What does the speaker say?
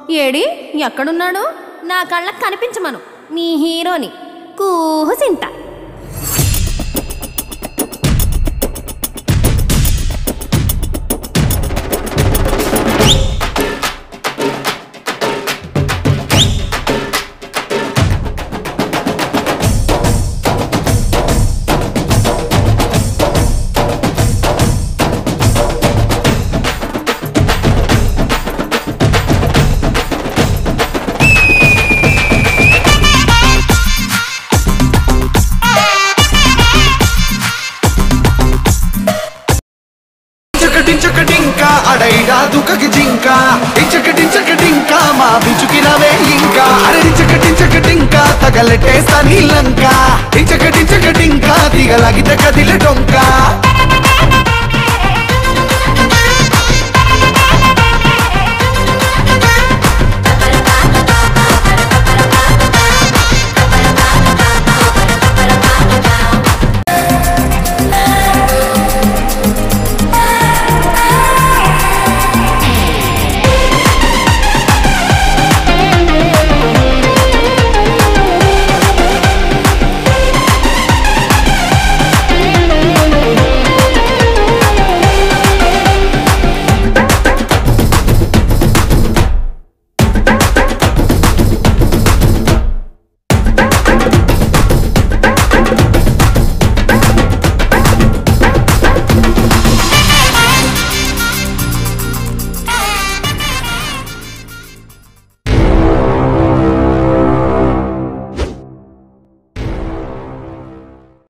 AD ఎక్కడున్నాడు? నా కళ్ళకు కనిపించమను నీ హీరోని కూహుసింత. డించకటింకా అడైరా దుఃఖకి జింకా డించకటింకా మా బిచుకి రవే ఇంకా అరే డించకటింకా తగలటే సనీ లంక డించకటింకా దిగలాగితే కదిలే డొంక.